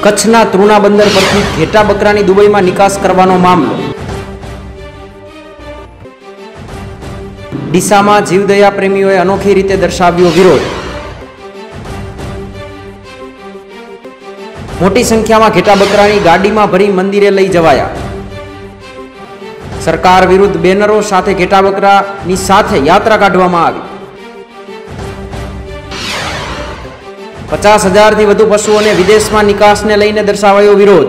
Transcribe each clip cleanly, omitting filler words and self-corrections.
કચ્છના તૃણા બંદર પરથી ઘેટા બકરાની દુબઈમાં નિકાસ કરવાનો મામલો। ડીસામાં જીવદયા પ્રેમીઓએ અનોખી રીતે દર્શાવ્યો વિરોધ। મોટી સંખ્યામાં ઘેટા બકરાની ગાડીમાં ભરી મંદિરે લઈ જવાયા। સરકાર વિરુદ્ધ બેનરો સાથે ઘેટા બકરાની સાથે યાત્રા કાઢવામાં આવી। 50,000 થી વધુ પશુઓને વિદેશમાં નિકાસને લઈને દર્શાવાયો વિરોધ।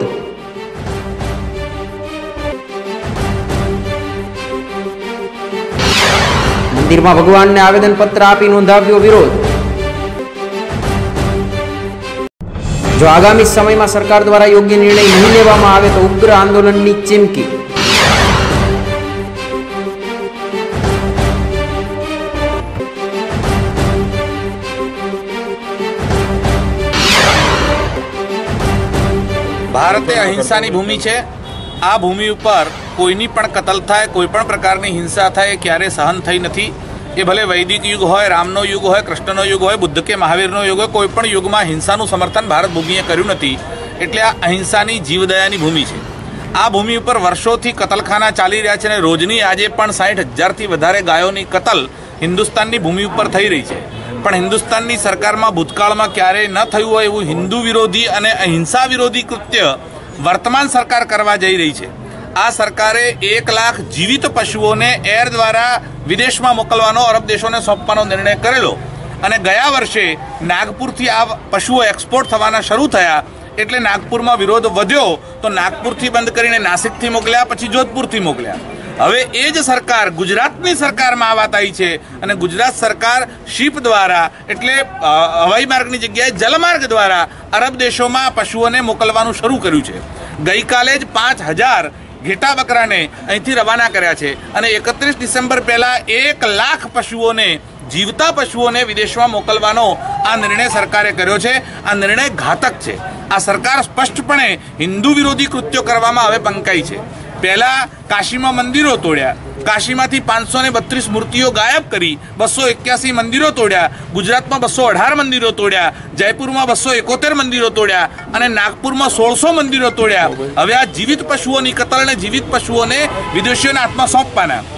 મંદિરમાં ભગવાનને આવેદનપત્ર આપી નોંધાવ્યો વિરોધ। જો આગામી સમયમાં સરકાર દ્વારા યોગ્ય નિર્ણય નહીં લેવામાં આવે તો ઉગ્ર આંદોલનની ચીમકી। भारत अहिंसानी भूमि है। आ भूमि पर कोईनी पण कतल थाय, कोईपण प्रकारनी हिंसा थाय क्यारे सहन थई नथी। ए भले वैदिक युग होय, रामनो युग होय, कृष्णनो युग होय, बुद्ध के महावीरनो युग होय, कोईपण युगमां हिंसानुं समर्थन भारत भूमिए कर्युं नथी। एटले आ अहिंसानी जीवदयानी भूमि है। आ भूमि पर वर्षोथी कतलखाना चाली रह्या छे। रोजनी आजे पण 60,000 थी वधारे गायोनी कतल हिंदुस्ताननी भूमि पर थई रही है। पण हिंदुस्ताननी सरकारमां भूतकाळमां क्यारेय न थयुं होय एवुं हिंदू विरोधी अने अहिंसा विरोधी कृत्य वर्तमान सरकार करवा जई रही है। आ सरकारे 1 लाख जीवित पशुओने एयर द्वारा विदेश में मोकलवानो अरब देशों ने सौंपवानो निर्णय करेलो अने गया वर्षे नागपुरथी आ पशुओ एक्सपोर्ट थवाना शरू थया एटले नागपुरमां विरोध वध्यो तो नागपुरथी बंद करीने नासिकथी मोकल्या, पछी जोधपुरथी मोकल्या। हवे ए ज सरकार गुजरातनी सरकारमां आ वात आई छे अने गुजरात सरकार शिप द्वारा एटले हवाई मार्गनी जग्याए जलमार्ग द्वारा अरब देशों में पशुओने मोकलवानुं शरू कर्युं छे। गईकाले ज 5,000 घेटा बकराने अहींथी रवाना कर्या छे अने 31 डिसेम्बर पहला 1 लाख पशुओने जीवता पशुओने विदेशमां मोकलवानो आ निर्णय सरकारे कर्यो छे। आ निर्णय घातक छे। आ सरकार स्पष्टपणे हिंदू विरोधी कृत्यो करवामां हवे पंकाई छे। पहला काशीमां मंदिरो तोड्या, काशीमांथी 532 मूर्तिओ गायब करी, 281 मंदिरो तोड्या, गुजरातमां 218 मंदिरो तोड्या, जयपुरमां 271 मंदिरो तोड्या अने नागपुरमां 1600 मंदिरो तोड्या। हवे आ जीवित पशुओनी कतल ने जीवित पशुओने विदेशीओना हाथमां सोंपवाना।